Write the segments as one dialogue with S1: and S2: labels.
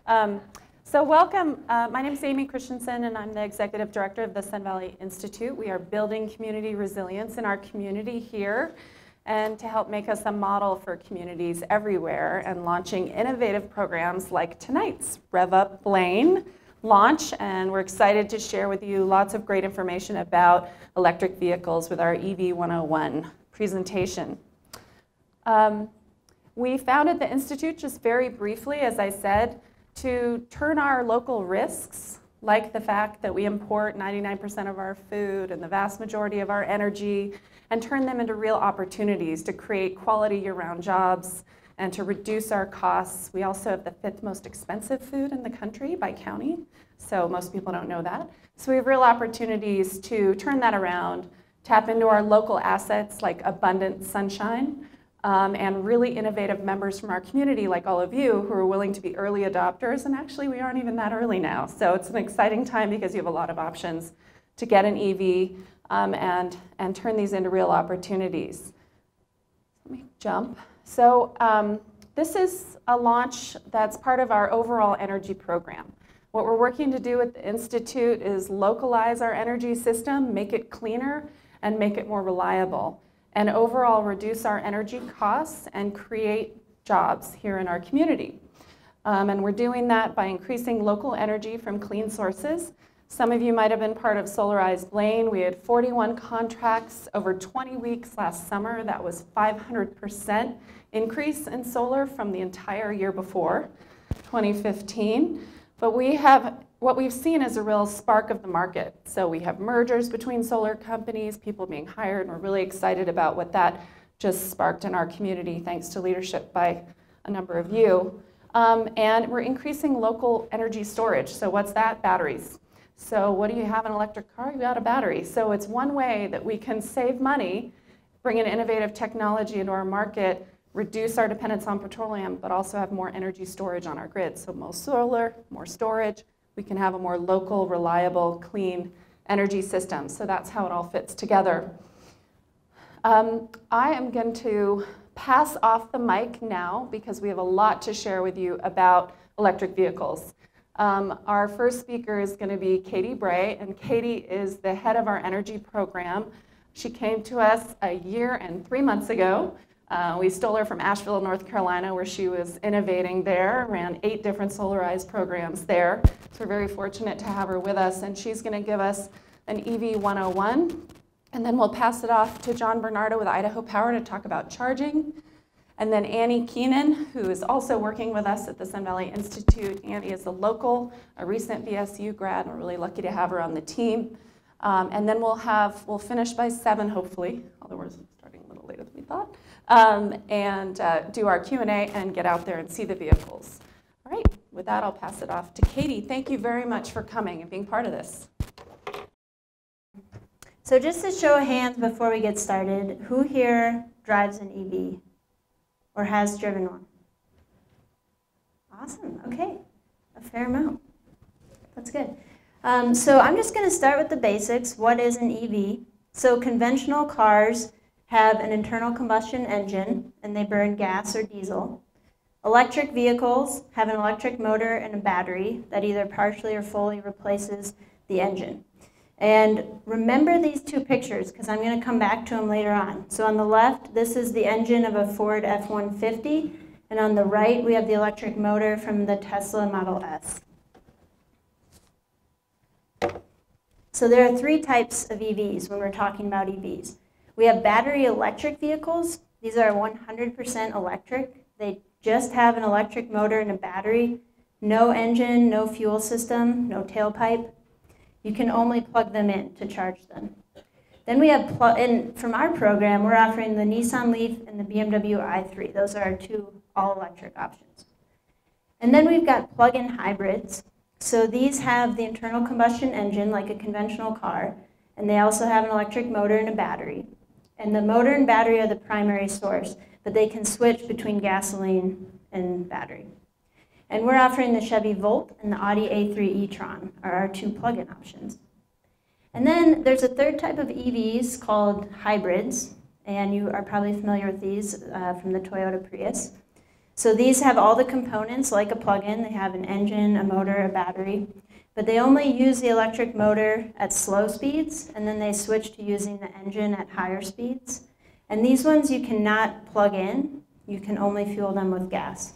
S1: So welcome. My name is Amy Christensen, and I'm the Executive Director of the Sun Valley Institute. We are building community resilience in our community here, and to help make us a model for communities everywhere, and launching innovative programs like tonight's RevUp Blaine launch. And we're excited to share with you lots of great information about electric vehicles with our EV 101 presentation. We founded the Institute, just very briefly, as I said, to turn our local risks, like the fact that we import 99% of our food and the vast majority of our energy, and turn them into real opportunities to create quality year-round jobs and to reduce our costs. We also have the 5th most expensive food in the country by county, so most people don't know that. So we have real opportunities to turn that around, tap into our local assets like abundant sunshine, and really innovative members from our community like all of you who are willing to be early adopters. And actually we aren't even that early now, so it's an exciting time because you have a lot of options to get an EV and turn these into real opportunities. Let me jump. So this is a launch that's part of our overall energy program. What we're working to do at the Institute is localize our energy system, make it cleaner, and make it more reliable, and overall reduce our energy costs and create jobs here in our community. And we're doing that by increasing local energy from clean sources. Some of you might have been part of RevUp Blaine. We had 41 contracts over 20 weeks last summer. That was 500% increase in solar from the entire year before, 2015. But what we've seen is a real spark of the market. So we have mergers between solar companies, people being hired, and we're really excited about what that just sparked in our community, thanks to leadership by a number of you. And we're increasing local energy storage. So what's that? Batteries. So what do you have in an electric car? You've got a battery. So it's one way that we can save money, bring in innovative technology into our market, reduce our dependence on petroleum, but also have more energy storage on our grid. So more solar, more storage, we can have a more local, reliable, clean energy system. So that's how it all fits together. I am going to pass off the mic now because we have a lot to share with you about electric vehicles. Our first speaker is going to be Katie Bray, and Katie is the head of our energy program. She came to us a year and 3 months ago. We stole her from Asheville, North Carolina, where she was innovating there, ran 8 different solarized programs there. So we're very fortunate to have her with us, and she's going to give us an EV 101, and then we'll pass it off to John Bernardo with Idaho Power to talk about charging. And then Annie Keenan, who is also working with us at the Sun Valley Institute. Annie is a local, a recent VSU grad. We're really lucky to have her on the team. And then we'll finish by 7, hopefully, although we're starting a little later than we thought, and do our Q&A and get out there and see the vehicles. All right, with that, I'll pass it off to Katie. Thank you very much for coming and being part of this.
S2: So just to show of hands before we get started, who here drives an EV? Or has driven one? Awesome, okay, a fair amount. That's good. So I'm just going to start with the basics. What is an EV? So conventional cars have an internal combustion engine, and they burn gas or diesel. Electric vehicles have an electric motor and a battery that either partially or fully replaces the engine. And remember these 2 pictures, because I'm going to come back to them later on. So on the left, this is the engine of a Ford F-150, and on the right, we have the electric motor from the Tesla Model S. So there are 3 types of EVs when we're talking about EVs. We have battery electric vehicles. These are 100% electric. They just have an electric motor and a battery, no engine, no fuel system, no tailpipe. You can only plug them in to charge them. Then we have, from our program, we're offering the Nissan Leaf and the BMW i3. Those are our 2 all-electric options. And then we've got plug-in hybrids. So these have the internal combustion engine like a conventional car, and they also have an electric motor and a battery. And the motor and battery are the primary source, but they can switch between gasoline and battery. And we're offering the Chevy Volt and the Audi A3 e-tron are our 2 plug-in options. And then there's a 3rd type of EVs called hybrids, and you are probably familiar with these from the Toyota Prius. So these have all the components like a plug-in. They have an engine, a motor, a battery, but they only use the electric motor at slow speeds, and then they switch to using the engine at higher speeds. And these ones you cannot plug in. You can only fuel them with gas.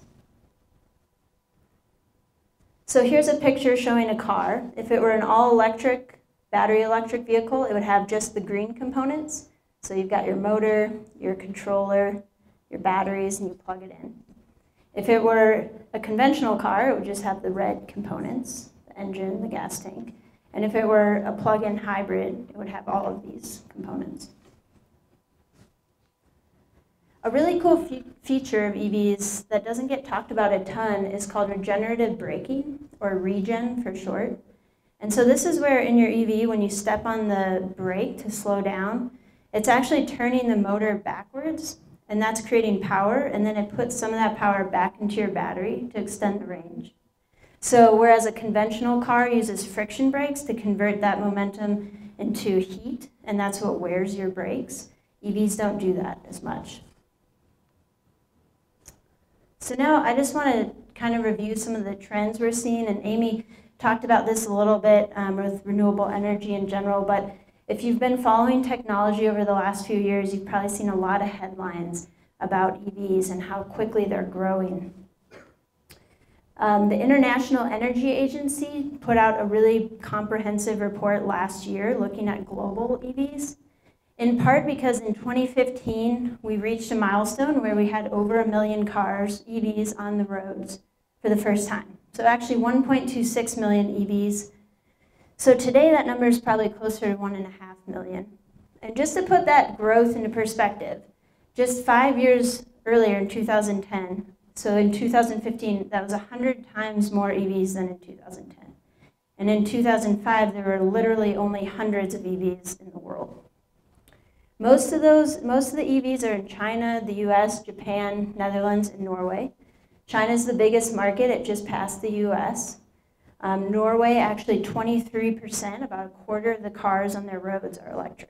S2: So here's a picture showing a car. If it were an all-electric, battery electric vehicle, it would have just the green components. So you've got your motor, your controller, your batteries, and you plug it in. If it were a conventional car, it would just have the red components, the engine, the gas tank. And if it were a plug-in hybrid, it would have all of these components. A really cool feature of EVs that doesn't get talked about a ton is called regenerative braking, or regen for short. And so this is where in your EV, when you step on the brake to slow down, it's actually turning the motor backwards, and that's creating power, and then it puts some of that power back into your battery to extend the range. So whereas a conventional car uses friction brakes to convert that momentum into heat, and that's what wears your brakes, EVs don't do that as much. So now I just want to kind of review some of the trends we're seeing, and Amy talked about this a little bit with renewable energy in general, but if you've been following technology over the last few years, you've probably seen a lot of headlines about EVs and how quickly they're growing. The International Energy Agency put out a really comprehensive report last year looking at global EVs, in part because in 2015, we reached a milestone where we had over 1 million cars, EVs, on the roads for the first time. So actually 1.26 million EVs. So today that number is probably closer to 1.5 million. And just to put that growth into perspective, just 5 years earlier in 2010, so in 2015, that was 100 times more EVs than in 2010. And in 2005, there were literally only hundreds of EVs in the world. Most of the EVs are in China, the US, Japan, Netherlands, and Norway. China's the biggest market. It just passed the US. Norway, actually 23%, about a quarter of the cars on their roads are electric.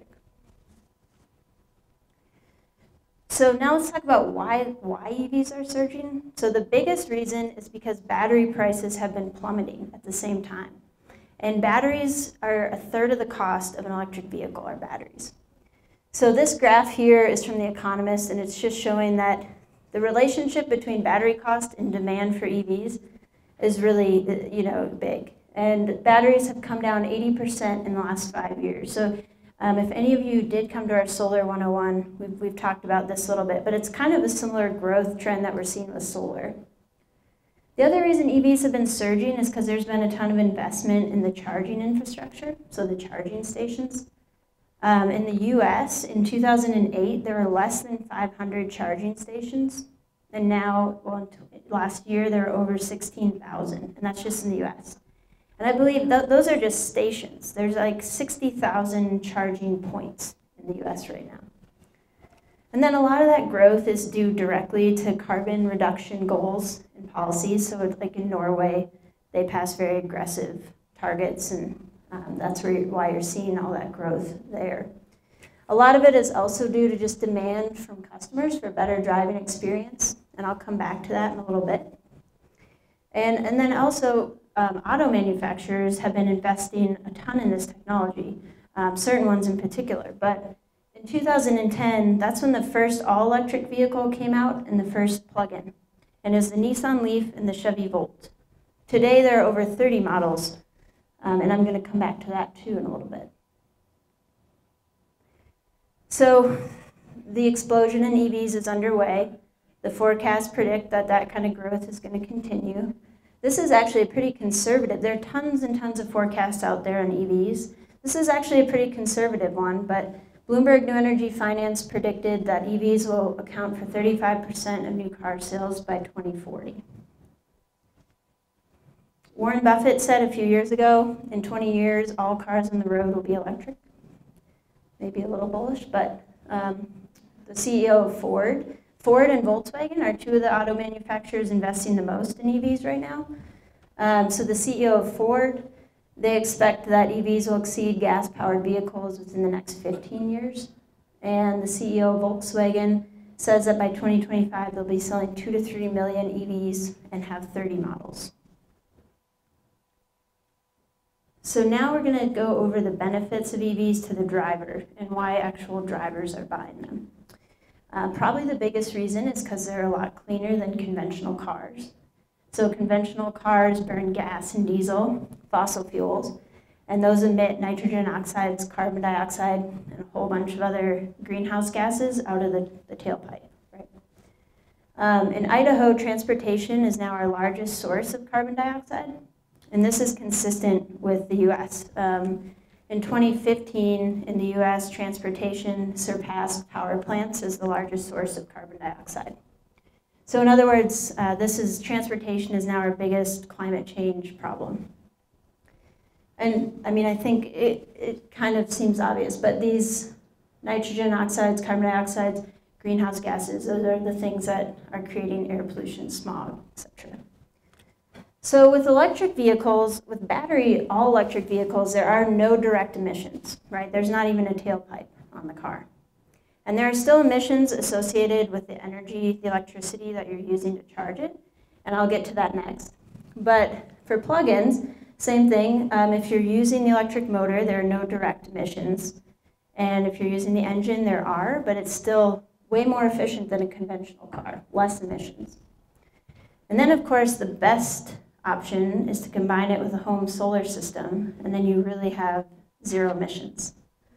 S2: So now let's talk about why EVs are surging. So the biggest reason is because battery prices have been plummeting at the same time. And batteries are 1/3 of the cost of an electric vehicle, are batteries. So this graph here is from The Economist, and it's just showing that the relationship between battery cost and demand for EVs is really, big. And batteries have come down 80% in the last 5 years. So if any of you did come to our Solar 101, we've talked about this a little bit, but it's kind of a similar growth trend that we're seeing with solar. The other reason EVs have been surging is because there's been a ton of investment in the charging infrastructure, so the charging stations. In the US, in 2008, there were less than 500 charging stations. And now, last year, there were over 16,000, and that's just in the US. And I believe those are just stations. There's like 60,000 charging points in the US right now. And then a lot of that growth is due directly to carbon reduction goals and policies. So like in Norway, they pass very aggressive targets, and that's why you're seeing all that growth there. A lot of it is also due to just demand from customers for better driving experience, and I'll come back to that in a little bit. And then also, auto manufacturers have been investing a ton in this technology, certain ones in particular. But in 2010, that's when the first all-electric vehicle came out and the first plug-in. And it was the Nissan Leaf and the Chevy Volt. Today, there are over 30 models, and I'm going to come back to that too in a little bit. So the explosion in EVs is underway. The forecasts predict that that kind of growth is going to continue. This is actually a pretty conservative. There are tons and tons of forecasts out there on EVs. This is actually a pretty conservative one, but Bloomberg New Energy Finance predicted that EVs will account for 35% of new car sales by 2040. Warren Buffett said a few years ago, in 20 years, all cars on the road will be electric. Maybe a little bullish, but the CEO of Ford and Volkswagen are two of the auto manufacturers investing the most in EVs right now. So the CEO of Ford, they expect that EVs will exceed gas-powered vehicles within the next 15 years. And the CEO of Volkswagen says that by 2025 they'll be selling 2 to 3 million EVs and have 30 models. So now we're going to go over the benefits of EVs to the driver and why actual drivers are buying them. Probably the biggest reason is because they're a lot cleaner than conventional cars. So conventional cars burn gas and diesel, fossil fuels, and those emit nitrogen oxides, carbon dioxide, and a whole bunch of other greenhouse gases out of the tailpipe. Right? In Idaho, transportation is now our largest source of carbon dioxide, and this is consistent with the US. In 2015, in the US, transportation surpassed power plants as the largest source of carbon dioxide. So in other words, transportation is now our biggest climate change problem. And I mean, I think it kind of seems obvious, but these nitrogen oxides, carbon dioxide, greenhouse gases, those are the things that are creating air pollution, smog, etc. So with electric vehicles, with battery all electric vehicles, there are no direct emissions, right? There's not even a tailpipe on the car. And there are still emissions associated with the energy, the electricity that you're using to charge it, and I'll get to that next. But for plug-ins, same thing. If you're using the electric motor, there are no direct emissions. And if you're using the engine, there are, but it's still way more efficient than a conventional car, less emissions. And then, of course, the best option is to combine it with a home solar system, and then you really have zero emissions.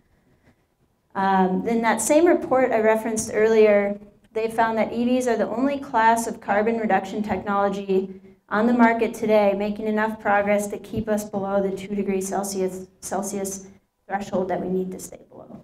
S2: In that same report I referenced earlier, they found that EVs are the only class of carbon reduction technology on the market today making enough progress to keep us below the 2 degrees Celsius threshold that we need to stay below.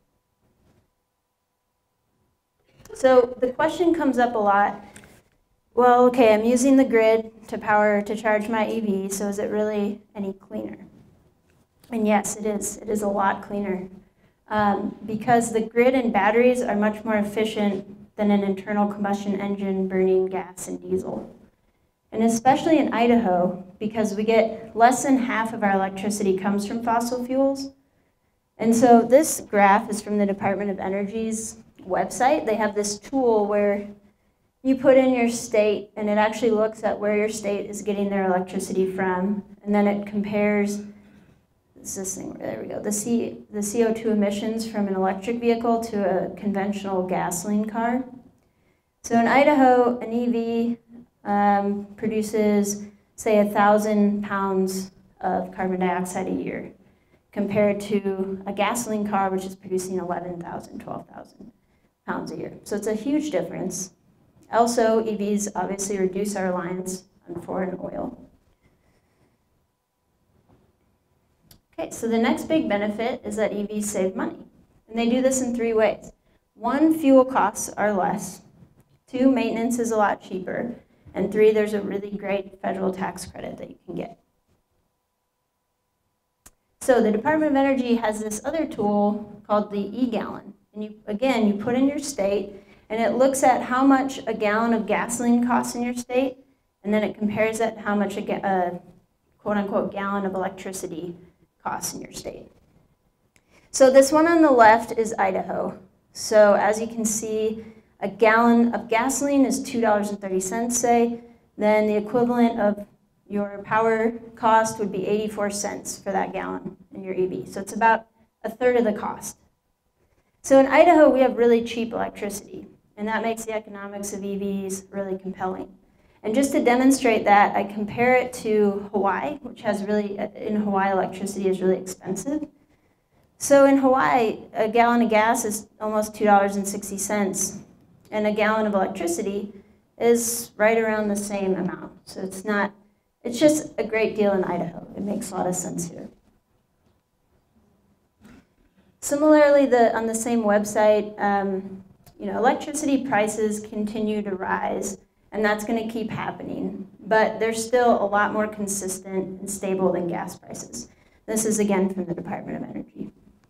S2: So the question comes up a lot. Well, okay, I'm using the grid to charge my EV, so is it really any cleaner? And yes, it is. It is a lot cleaner because the grid and batteries are much more efficient than an internal combustion engine burning gas and diesel. And especially in Idaho, because we get less than half of our electricity comes from fossil fuels. And so this graph is from the Department of Energy's website. They have this tool where you put in your state, and it actually looks at where your state is getting their electricity from, and then it compares, there we go, the CO2 emissions from an electric vehicle to a conventional gasoline car. So in Idaho, an EV produces, say, 1,000 pounds of carbon dioxide a year, compared to a gasoline car, which is producing 11,000, 12,000 pounds a year. So it's a huge difference. Also, EVs obviously reduce our reliance on foreign oil. Okay, so the next big benefit is that EVs save money. And they do this in 3 ways. 1, fuel costs are less. 2, maintenance is a lot cheaper. And 3, there's a really great federal tax credit that you can get. So the Department of Energy has this other tool called the e-gallon. And you put in your state, and it looks at how much a gallon of gasoline costs in your state, and then it compares it to how much a quote-unquote gallon of electricity costs in your state. So this one on the left is Idaho. So as you can see, a gallon of gasoline is $2.30, say. Then the equivalent of your power cost would be 84 cents for that gallon in your EV. So it's about a third of the cost. So in Idaho, we have really cheap electricity, and that makes the economics of EVs really compelling. And just to demonstrate that, I compare it to Hawaii, which has in Hawaii, electricity is really expensive. So in Hawaii, a gallon of gas is almost $2.60, and a gallon of electricity is right around the same amount. So it's just a great deal in Idaho. It makes a lot of sense here. Similarly, on the same website, electricity prices continue to rise, and that's going to keep happening. But they're still a lot more consistent and stable than gas prices. This is again from the Department of Energy.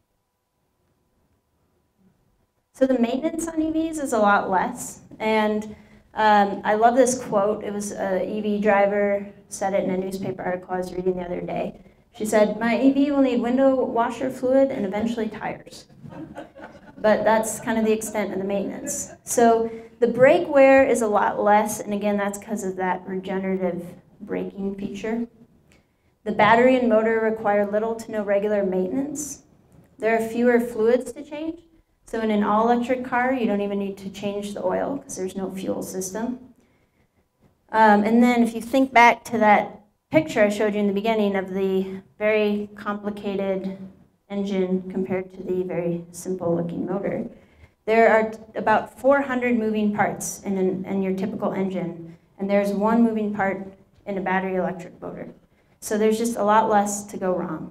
S2: So the maintenance on EVs is a lot less, and I love this quote. It was an EV driver said it in a newspaper article I was reading the other day. She said, "My EV will need window washer fluid and eventually tires." but that's kind of the extent of the maintenance. So the brake wear is a lot less, and again, that's because of that regenerative braking feature. The battery and motor require little to no regular maintenance. There are fewer fluids to change. So in an all-electric car, you don't even need to change the oil because there's no fuel system. And then if you think back to that picture I showed you in the beginning of the very complicated engine compared to the very simple looking motor, there are about 400 moving parts in your typical engine, and there's one moving part in a battery electric motor. So there's just a lot less to go wrong.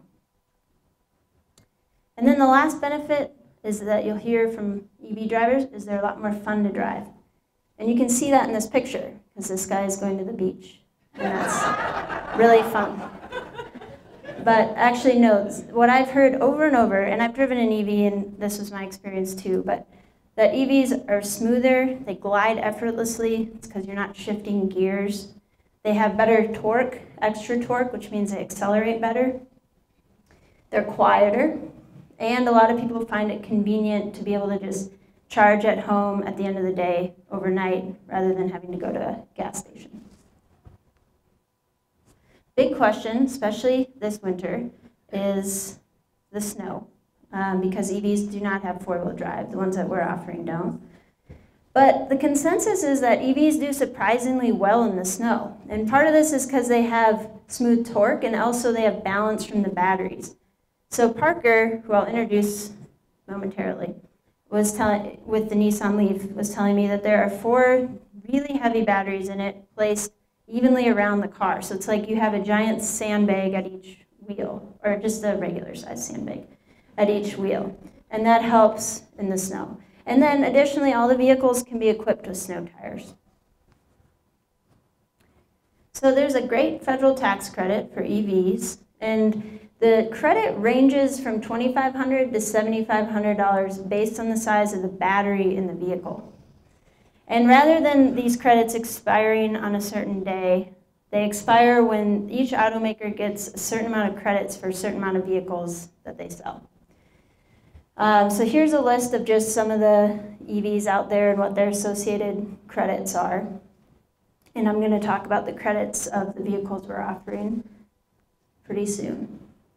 S2: And then the last benefit is that you'll hear from EV drivers is they're a lot more fun to drive. And you can see that in this picture, because this guy is going to the beach, and that's really fun. But actually, no, what I've heard over and over, and I've driven an EV, and this was my experience too, but that EVs are smoother, they glide effortlessly, it's because you're not shifting gears. They have better torque, extra torque, which means they accelerate better. They're quieter, and a lot of people find it convenient to be able to just charge at home at the end of the day, overnight, rather than having to go to a gas station. Big question, especially this winter, is the snow, because EVs do not have four-wheel drive. The ones that we're offering don't. But the consensus is that EVs do surprisingly well in the snow. And part of this is because they have smooth torque, and also they have balance from the batteries. So Parker, who I'll introduce momentarily, with the Nissan Leaf, was telling me that there are 4 really heavy batteries in it placed evenly around the car. So it's like you have a giant sandbag at each wheel, or just a regular size sandbag at each wheel. And that helps in the snow. And then additionally, all the vehicles can be equipped with snow tires. So there's a great federal tax credit for EVs, and the credit ranges from $2,500 to $7,500 based on the size of the battery in the vehicle. And rather than these credits expiring on a certain day, they expire when each automaker gets a certain amount of credits for a certain amount of vehicles that they sell. So here's a list of just some of the EVs out there and what their associated credits are. And I'm going to talk about the credits of the vehicles we're offering pretty soon.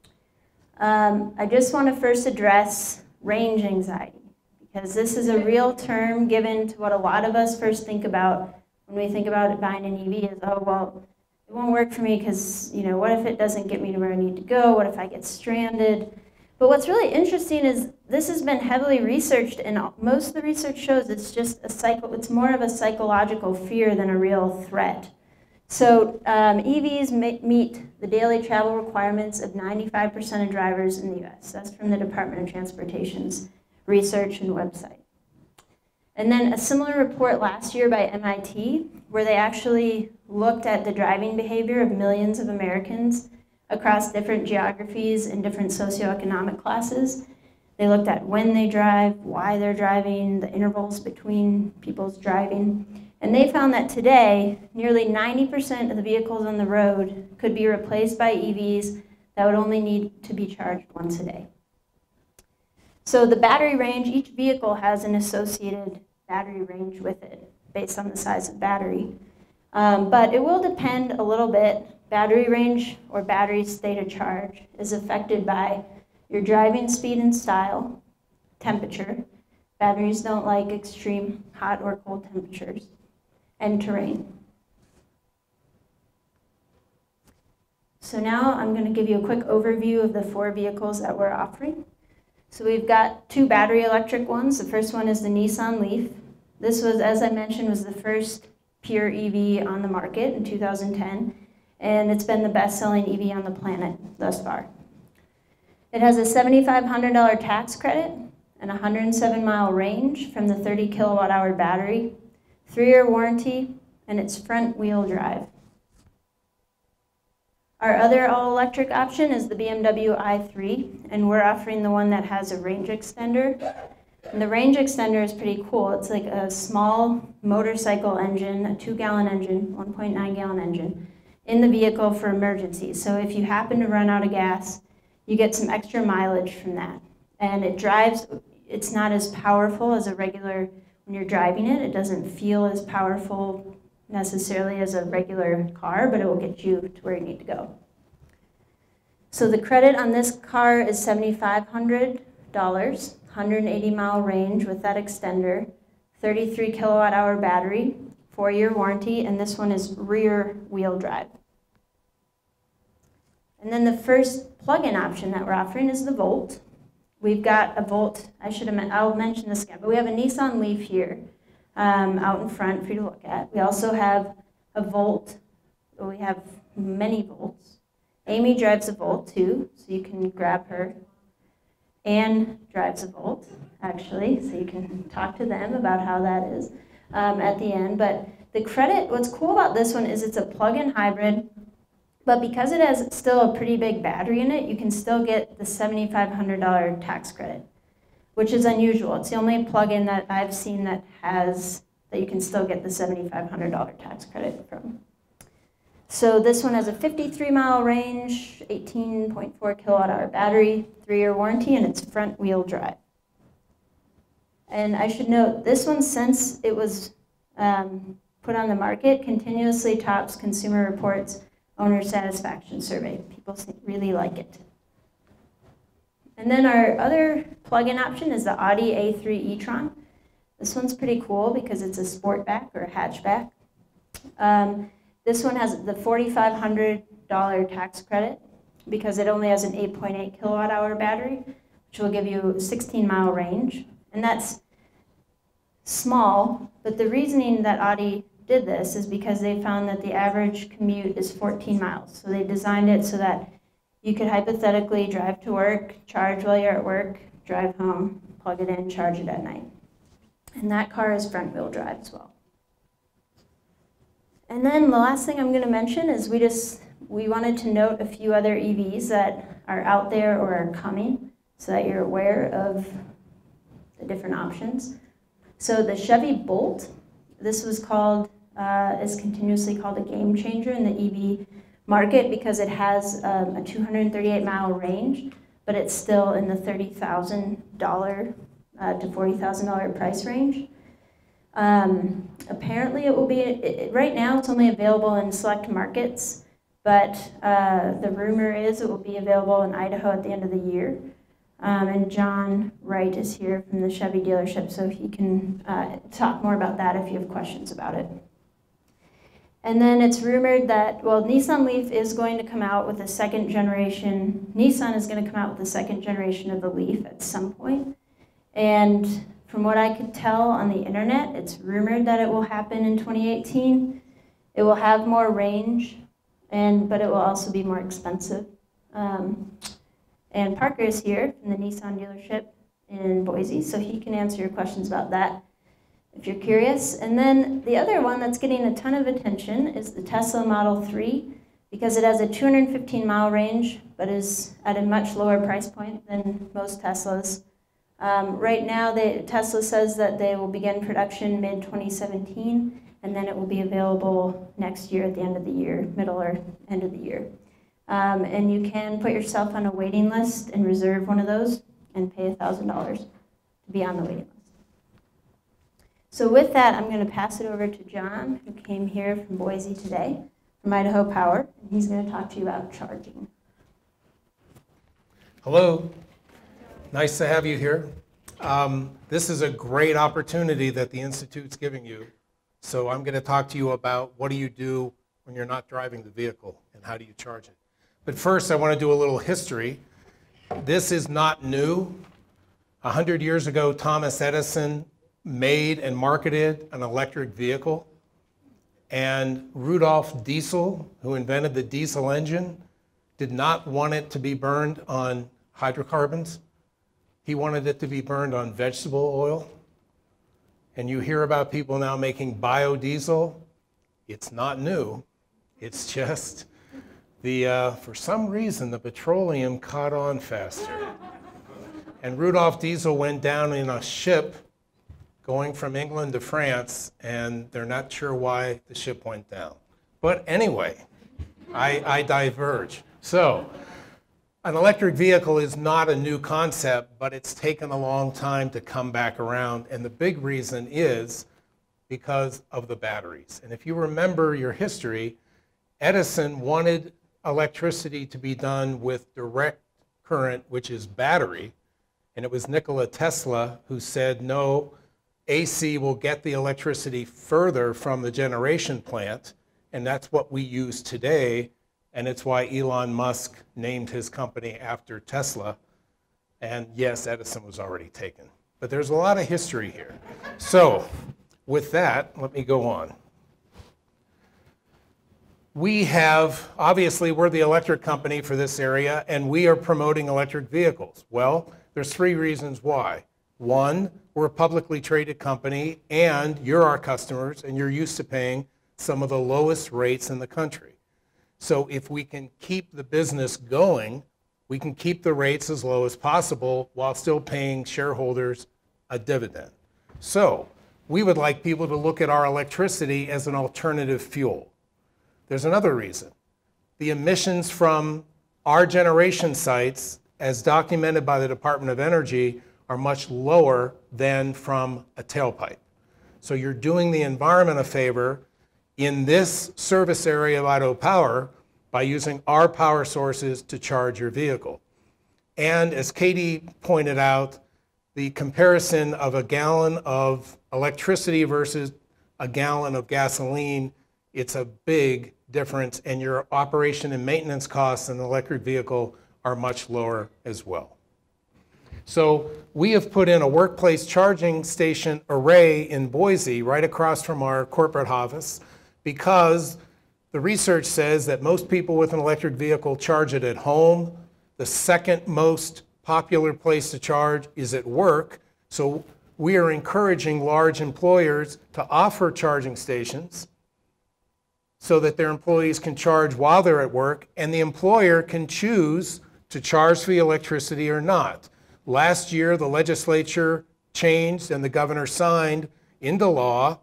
S2: I just want to first address range anxiety, because this is a real term given to what a lot of us first think about when we think about buying an EV is, oh, well, it won't work for me because, what if it doesn't get me to where I need to go? What if I get stranded? But what's really interesting is this has been heavily researched, and most of the research shows it's just it's more of a psychological fear than a real threat. So EVs meet the daily travel requirements of 95% of drivers in the US. That's from the Department of Transportation's research and website. And then a similar report last year by MIT, where they actually looked at the driving behavior of millions of Americans across different geographies and different socioeconomic classes. They looked at when they drive, why they're driving, the intervals between people's driving. And they found that today, nearly 90% of the vehicles on the road could be replaced by EVs that would only need to be charged once a day. So the battery range, each vehicle has an associated battery range with it based on the size of battery. But it will depend a little bit. Battery range or battery state of charge is affected by your driving speed and style, temperature. Batteries don't like extreme hot or cold temperatures, and terrain. So now I'm going to give you a quick overview of the 4 vehicles that we're offering. So we've got 2 battery electric ones. The first one is the Nissan Leaf. This was, as I mentioned, was the first pure EV on the market in 2010, and it's been the best-selling EV on the planet thus far. It has a $7,500 tax credit and a 107-mile range from the 30 kilowatt-hour battery, 3-year warranty, and it's front-wheel drive. Our other all-electric option is the BMW i3, and we're offering the one that has a range extender. And the range extender is pretty cool. It's like a small motorcycle engine, a 2-gallon engine, 1.9-gallon engine, in the vehicle for emergencies. So if you happen to run out of gas, you get some extra mileage from that. And it drives, it's not as powerful as a regular, when you're driving it, it doesn't feel as powerful necessarily as a regular car, but it will get you to where you need to go. So the credit on this car is $7,500, 180-mile range with that extender, 33 kilowatt-hour battery, 4-year warranty, and this one is rear-wheel drive. And then the first plug-in option that we're offering is the Volt. We've got a Volt, I'll mention this again, but we have a Nissan Leaf here out in front for you to look at. We also have a Volt, we have many Volts. Amy drives a Volt too, so you can grab her. Anne drives a Volt, actually, so you can talk to them about how that is at the end. But the credit, what's cool about this one is it's a plug-in hybrid, but because it has still a pretty big battery in it, you can still get the $7,500 tax credit, which is unusual. It's the only plug-in that I've seen that you can still get the $7,500 tax credit from. So this one has a 53-mile range, 18.4 kilowatt-hour battery, 3-year warranty, and it's front-wheel drive. And I should note, this one, since it was put on the market, continuously tops Consumer Reports owner satisfaction survey. People really like it. And then our other plug-in option is the Audi A3 e-tron. This one's pretty cool because it's a sportback or a hatchback. This one has the $4,500 tax credit because it only has an 8.8 kilowatt-hour battery, which will give you a 16-mile range. And that's small, but the reasoning that Audi did this is because they found that the average commute is 14 miles. So they designed it so that you could hypothetically drive to work, charge while you're at work, drive home, plug it in, charge it at night. And that car is front-wheel drive as well. And then the last thing I'm going to mention is we wanted to note a few other EVs that are out there or are coming so that you're aware of the different options. So the Chevy Bolt, this was is continuously called a game changer in the EV market because it has a 238-mile range, but it's still in the $30,000 to $40,000 price range. Apparently it will be, right now it's only available in select markets, but the rumor is it will be available in Idaho at the end of the year. And John Wright is here from the Chevy dealership, so he can talk more about that if you have questions about it. And then it's rumored that, well, Nissan Leaf is going to come out with a second generation. Nissan is going to come out with the second generation of the Leaf at some point. And from what I could tell on the internet, it's rumored that it will happen in 2018. It will have more range, but it will also be more expensive. And Parker is here from the Nissan dealership in Boise, so he can answer your questions about that if you're curious. And then the other one that's getting a ton of attention is the Tesla Model 3, because it has a 215-mile range, but is at a much lower price point than most Teslas. Right now, Tesla says that they will begin production mid-2017, and then it will be available next year at the end of the year, middle or end of the year. And you can put yourself on a waiting list and reserve one of those and pay $1,000 to be on the waiting list. So with that, I'm going to pass it over to John, who came here from Boise today, from Idaho Power, and he's going to talk to you about charging.
S3: Hello. Nice to have you here. This is a great opportunity that the Institute's giving you. So I'm going to talk to you about what do you do when you're not driving the vehicle and how do you charge it. But first, I want to do a little history. This is not new. 100 years ago, Thomas Edison made and marketed an electric vehicle. And Rudolf Diesel, who invented the diesel engine, did not want it to be burned on hydrocarbons. He wanted it to be burned on vegetable oil. And you hear about people now making biodiesel. It's not new. It's just for some reason, the petroleum caught on faster. And Rudolf Diesel went down in a ship going from England to France, and they're not sure why the ship went down. But anyway, I diverge. So An electric vehicle is not a new concept, but it's taken a long time to come back around. And the big reason is because of the batteries. And if you remember your history, Edison wanted electricity to be done with direct current, which is battery. And it was Nikola Tesla who said, no, AC will get the electricity further from the generation plant. And that's what we use today. And it's why Elon Musk named his company after Tesla. And yes, Edison was already taken. But there's a lot of history here. So with that, let me go on. We have, obviously, we're the electric company for this area, and we are promoting electric vehicles. Well, there's 3 reasons why. 1, we're a publicly traded company, and you're our customers, and you're used to paying some of the lowest rates in the country. So if we can keep the business going, we can keep the rates as low as possible while still paying shareholders a dividend. So we would like people to look at our electricity as an alternative fuel. There's another reason. The emissions from our generation sites, as documented by the Department of Energy, are much lower than from a tailpipe. So you're doing the environment a favor in this service area of Idaho Power by using our power sources to charge your vehicle. And as Katie pointed out, the comparison of a gallon of electricity versus a gallon of gasoline, it's a big difference, and your operation and maintenance costs in an electric vehicle are much lower as well. So we have put in a workplace charging station array in Boise right across from our corporate office, because the research says that most people with an electric vehicle charge it at home. The second most popular place to charge is at work. So we are encouraging large employers to offer charging stations so that their employees can charge while they're at work, and the employer can choose to charge for the electricity or not. Last year, the legislature changed and the governor signed into law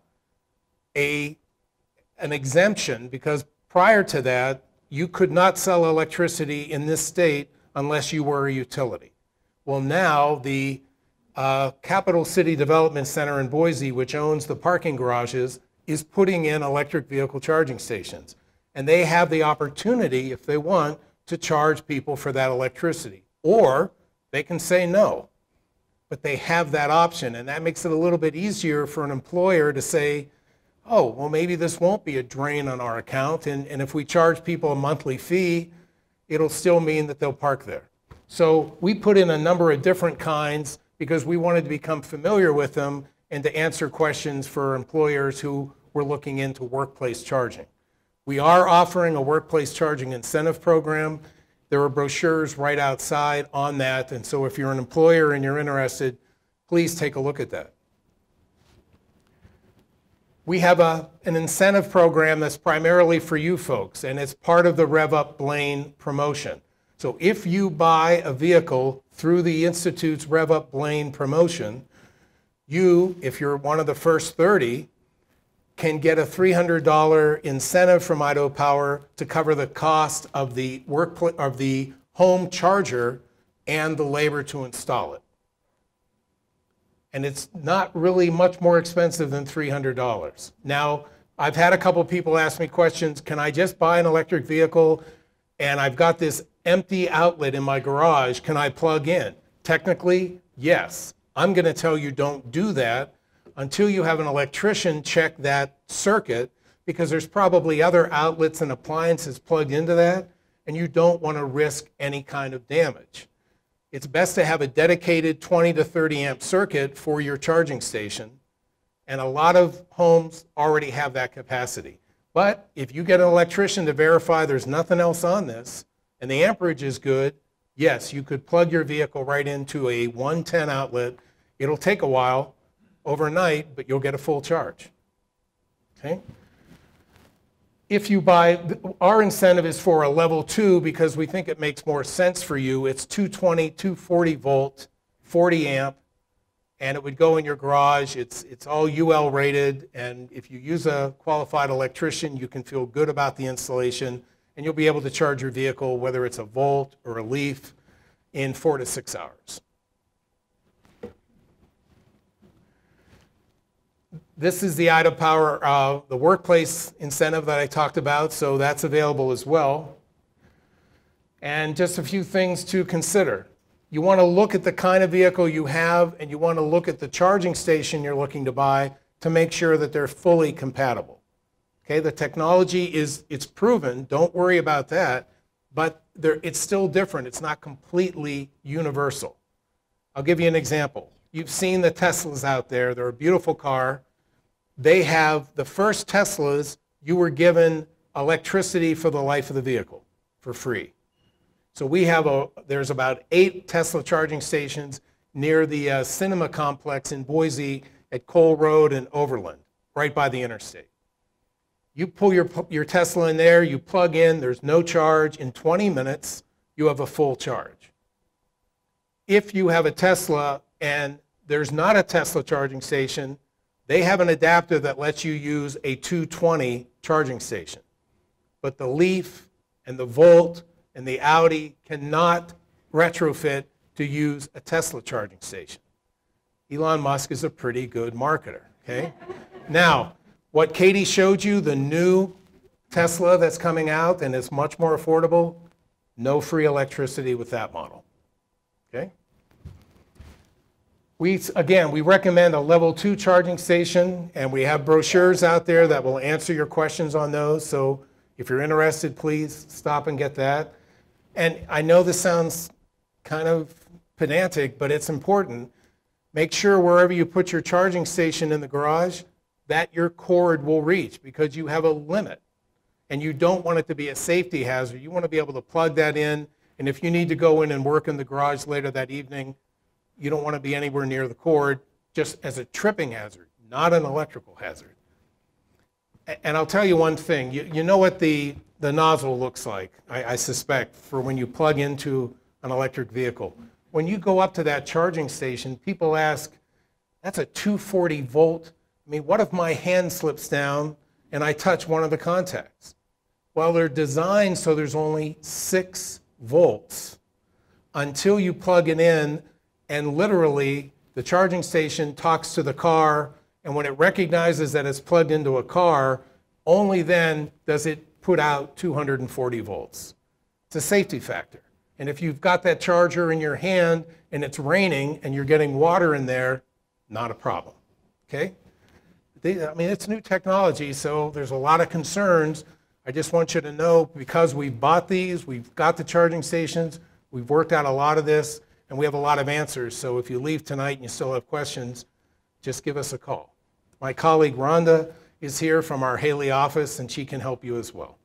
S3: an exemption, because prior to that, you could not sell electricity in this state unless you were a utility. Well, now the Capital City Development Center in Boise, which owns the parking garages, is putting in electric vehicle charging stations. And they have the opportunity, if they want, to charge people for that electricity. Or they can say no. But they have that option, and that makes it a little bit easier for an employer to say, oh, well, maybe this won't be a drain on our account, and if we charge people a monthly fee, it'll still mean that they'll park there. So we put in a number of different kinds because we wanted to become familiar with them and to answer questions for employers who were looking into workplace charging. We are offering a workplace charging incentive program. There are brochures right outside on that, and so if you're an employer and you're interested, please take a look at that. We have an incentive program that's primarily for you folks, and it's part of the RevUp Blaine promotion. So if you buy a vehicle through the Institute's RevUp Blaine promotion, you, if you're one of the first 30, can get a $300 incentive from Idaho Power to cover the cost of the home charger and the labor to install it. And it's not really much more expensive than $300. Now, I've had a couple people ask me questions, can I just buy an electric vehicle and I've got this empty outlet in my garage, can I plug in? Technically, yes. I'm going to tell you don't do that until you have an electrician check that circuit, because there's probably other outlets and appliances plugged into that, and you don't want to risk any kind of damage. It's best to have a dedicated 20 to 30 amp circuit for your charging station, and a lot of homes already have that capacity. But if you get an electrician to verify there's nothing else on this, and the amperage is good, yes, you could plug your vehicle right into a 110 outlet. It'll take a while, overnight, but you'll get a full charge. Okay? If you buy, our incentive is for a level 2 because we think it makes more sense for you. It's 220, 240 volt, 40 amp, and it would go in your garage. It's all UL rated, and if you use a qualified electrician, you can feel good about the installation, and you'll be able to charge your vehicle, whether it's a Volt or a Leaf, in 4 to 6 hours. This is the Ida Power, the workplace incentive that I talked about, so that's available as well. And just a few things to consider. You want to look at the kind of vehicle you have, and you want to look at the charging station you're looking to buy to make sure that they're fully compatible. Okay, the technology it's proven, don't worry about that, but it's still different. It's not completely universal. I'll give you an example. You've seen the Teslas out there. They're a beautiful car. They have, the first Teslas, you were given electricity for the life of the vehicle for free. So there's about 8 Tesla charging stations near the cinema complex in Boise at Cole Road and Overland, right by the interstate. You pull your Tesla in there, you plug in, there's no charge. In 20 minutes, you have a full charge. If you have a Tesla and there's not a Tesla charging station, they have an adapter that lets you use a 220 charging station. But the Leaf and the Volt and the Audi cannot retrofit to use a Tesla charging station. Elon Musk is a pretty good marketer, okay? Now, what Katie showed you, the new Tesla that's coming out and is much more affordable, no free electricity with that model, okay? Again, we recommend a level 2 charging station, and we have brochures out there that will answer your questions on those. So if you're interested, please stop and get that. And I know this sounds kind of pedantic, but it's important. Make sure wherever you put your charging station in the garage, that your cord will reach, because you have a limit. And you don't want it to be a safety hazard. You want to be able to plug that in, and if you need to go in and work in the garage later that evening, you don't want to be anywhere near the cord, just as a tripping hazard, not an electrical hazard. And I'll tell you one thing. You know what the nozzle looks like, I suspect, for when you plug into an electric vehicle. When you go up to that charging station, people ask, that's a 240 volt. I mean, what if my hand slips down and I touch one of the contacts? Well, they're designed so there's only 6 volts until you plug it in. And literally, the charging station talks to the car, and when it recognizes that it's plugged into a car, only then does it put out 240 volts. It's a safety factor. And if you've got that charger in your hand and it's raining and you're getting water in there, not a problem, okay? I mean, it's new technology, so there's a lot of concerns. I just want you to know, because we've bought these, we've got the charging stations, we've worked out a lot of this, and we have a lot of answers. So if you leave tonight and you still have questions, just give us a call. My colleague Rhonda is here from our Haley office, and she can help you as well.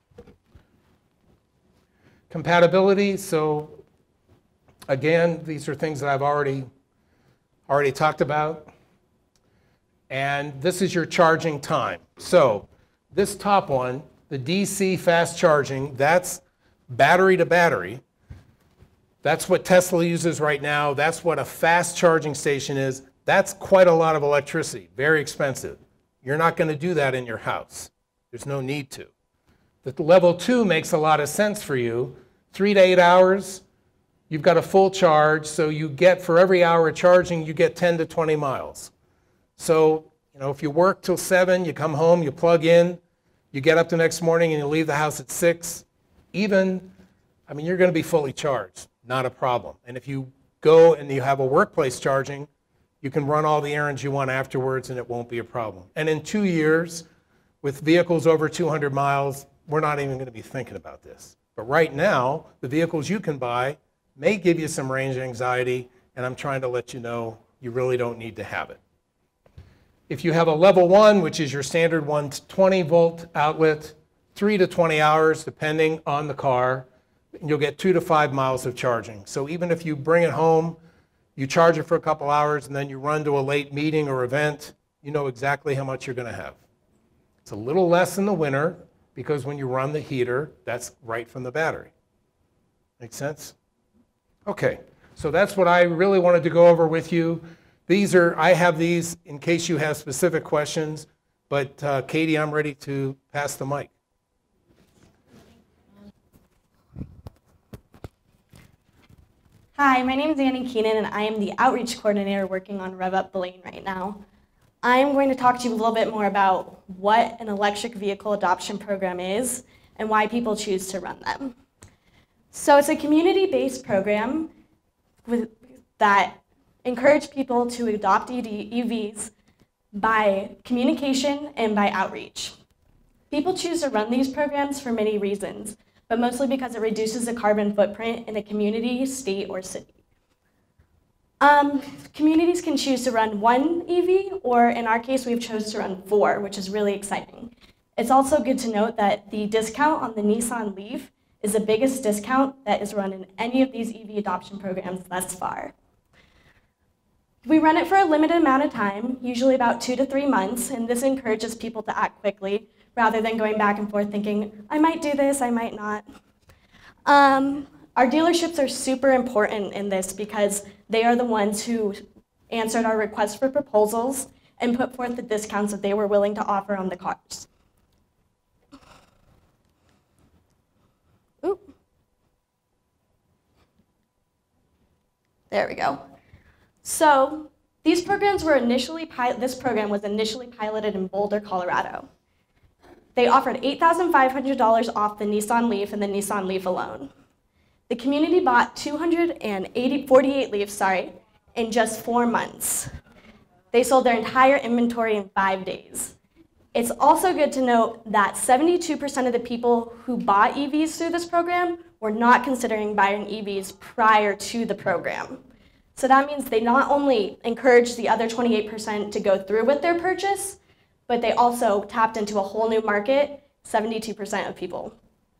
S3: Compatibility, so again, these are things that I've already talked about. And this is your charging time. So this top one, the DC fast charging, that's battery to battery. That's what Tesla uses right now. That's what a fast charging station is. That's quite a lot of electricity, very expensive. You're not going to do that in your house. There's no need to. The level 2 makes a lot of sense for you. 3 to 8 hours, you've got a full charge, so you get, for every hour of charging, you get 10 to 20 miles. So, if you work till 7, you come home, you plug in, you get up the next morning and you leave the house at 6, you're going to be fully charged. Not a problem. And if you go and you have a workplace charging, you can run all the errands you want afterwards and it won't be a problem. And in 2 years, with vehicles over 200 miles, we're not even going to be thinking about this. But right now, the vehicles you can buy may give you some range anxiety, and I'm trying to let you know you really don't need to have it. If you have a level 1, which is your standard 120 volt outlet, 3 to 20 hours, depending on the car, you'll get 2 to 5 miles of charging. So even if you bring it home, you charge it for a couple hours, and then you run to a late meeting or event, you know exactly how much you're going to have. It's a little less in the winter, because when you run the heater, that's right from the battery. Make sense? Okay, so that's what I really wanted to go over with you. I have these in case you have specific questions, but Katie, I'm ready to pass the mic.
S4: Hi, my name is Annie Keenan, and I am the outreach coordinator working on RevUp Blaine right now. I'm going to talk to you a little bit more about what an electric vehicle adoption program is and why people choose to run them. So it's a community-based program that encourages people to adopt EVs by communication and by outreach. People choose to run these programs for many reasons, but mostly because it reduces the carbon footprint in a community, state, or city. Communities can choose to run one EV, or in our case, we've chosen to run 4, which is really exciting. It's also good to note that the discount on the Nissan Leaf is the biggest discount that is run in any of these EV adoption programs thus far. We run it for a limited amount of time, usually about 2 to 3 months, and this encourages people to act quickly rather than going back and forth thinking, I might do this, I might not. Our dealerships are super important in this because they are the ones who answered our request for proposals and put forth the discounts that they were willing to offer on the cars. Ooh. There we go. So these programs were this program was initially piloted in Boulder, Colorado. They offered $8,500 off the Nissan Leaf and the Nissan Leaf alone. The community bought 248 Leafs, in just 4 months. They sold their entire inventory in 5 days. It's also good to note that 72% of the people who bought EVs through this program were not considering buying EVs prior to the program. So that means they not only encouraged the other 28% to go through with their purchase, but they also tapped into a whole new market, 72% of people.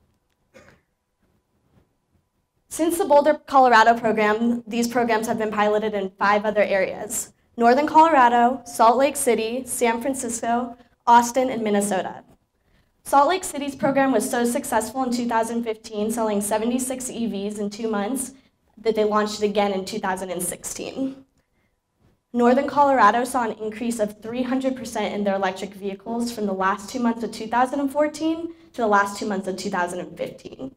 S4: Since the Boulder, Colorado program, these programs have been piloted in 5 other areas: Northern Colorado, Salt Lake City, San Francisco, Austin, and Minnesota. Salt Lake City's program was so successful in 2015, selling 76 EVs in 2 months, that they launched it again in 2016. Northern Colorado saw an increase of 300% in their electric vehicles from the last 2 months of 2014 to the last 2 months of 2015.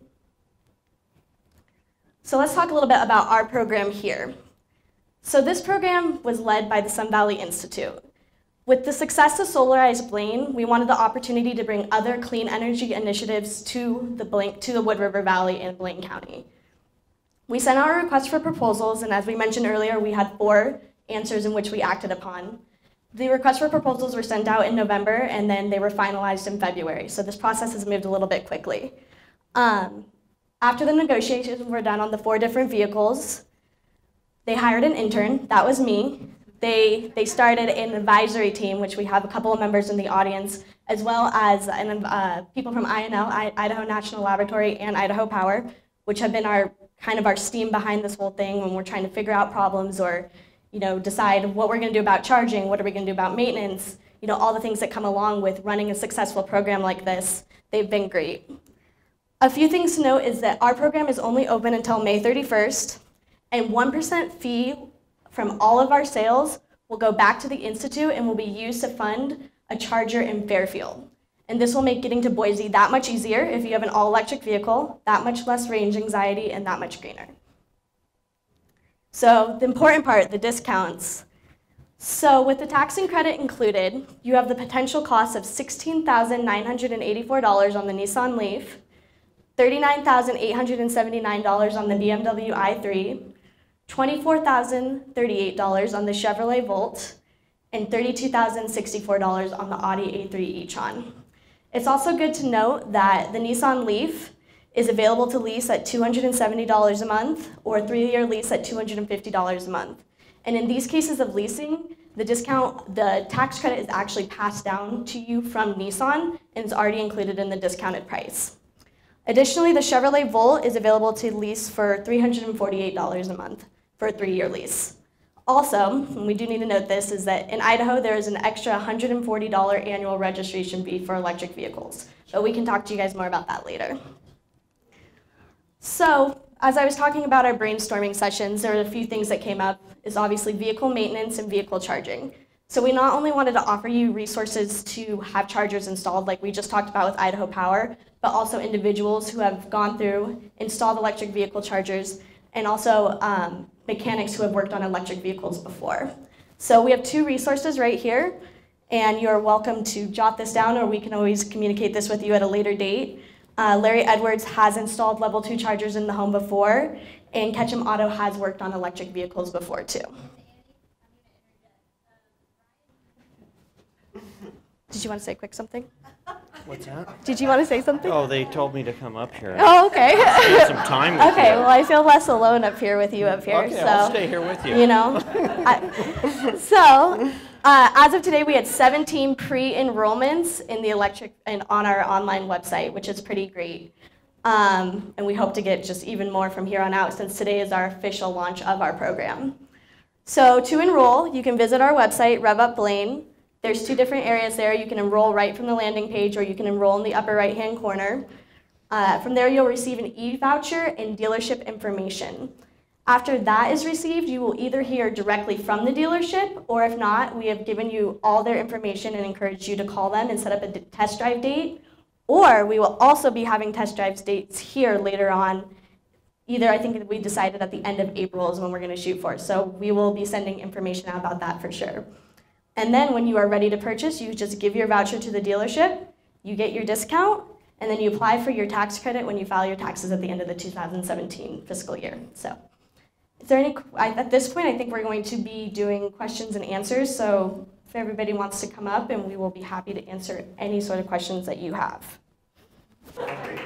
S4: So let's talk a little bit about our program here. So this program was led by the Sun Valley Institute. With the success of RevUp Blaine, we wanted the opportunity to bring other clean energy initiatives to the Wood River Valley and Blaine County. We sent out a request for proposals, and as we mentioned earlier, we had 4 answers in which we acted upon. The requests for proposals were sent out in November, and then they were finalized in February, so this process has moved a little bit quickly. After the negotiations were done on the 4 different vehicles, they hired an intern. That was me. They started an advisory team, which we have a couple of members in the audience, as well as people from INL, Idaho National Laboratory, and Idaho Power, which have been our steam behind this whole thing when we're trying to figure out problems or decide what we're going to do about charging, what are we going to do about maintenance, all the things that come along with running a successful program like this. They've been great. A few things to note is that our program is only open until May 31st, and 1% fee from all of our sales will go back to the Institute and will be used to fund a charger in Fairfield. And this will make getting to Boise that much easier if you have an all-electric vehicle, that much less range anxiety, and that much greener. So the important part, the discounts. So with the tax and credit included, you have the potential cost of $16,984 on the Nissan Leaf, $39,879 on the BMW i3, $24,038 on the Chevrolet Volt, and $32,064 on the Audi A3 e-tron. It's also good to note that the Nissan Leaf is available to lease at $270 a month or a 3-year lease at $250 a month. And in these cases of leasing, the tax credit is actually passed down to you from Nissan and is already included in the discounted price. Additionally, the Chevrolet Volt is available to lease for $348 a month for a 3-year lease. Also, and we do need to note this, is that in Idaho there is an extra $140 annual registration fee for electric vehicles. But we can talk to you guys more about that later. So, as I was talking about our brainstorming sessions, there were a few things that came up, is obviously vehicle maintenance and vehicle charging. So we not only wanted to offer you resources to have chargers installed like we just talked about with Idaho Power, but also individuals who have gone through, installed electric vehicle chargers, and also mechanics who have worked on electric vehicles before. So we have 2 resources right here, and you're welcome to jot this down, or we can always communicate this with you at a later date. Larry Edwards has installed level 2 chargers in the home before, and Ketchum Auto has worked on electric vehicles before too. Did you want to say quick something?
S5: What's that?
S4: Did you want to say something?
S5: Oh, they told me to come up here.
S4: Oh, okay.
S5: Spend some time with
S4: Okay,
S5: you.
S4: well, I feel less alone up here with you up here.
S5: Okay,
S4: so,
S5: I'll stay here with you.
S4: You know. As of today, we had 17 pre-enrollments in the electric and on our online website, which is pretty great. And we hope to get just even more from here on out, since today is our official launch of our program. So to enroll, you can visit our website, RevUp Blaine. There's 2 different areas there. You can enroll right from the landing page, or you can enroll in the upper right-hand corner. From there, you'll receive an e-voucher and dealership information. After that is received, you will either hear directly from the dealership, or if not, we have given you all their information and encourage you to call them and set up a test drive date. Or we will also be having test drive dates here later on. Either, I think we decided at the end of April is when we're going to shoot for. So we will be sending information out about that for sure. And then when you are ready to purchase, you just give your voucher to the dealership, you get your discount, and then you apply for your tax credit when you file your taxes at the end of the 2017 fiscal year. So is there any, at this point, I think we're going to be doing questions and answers. So if everybody wants to come up, and we will be happy to answer any sort of questions that you have.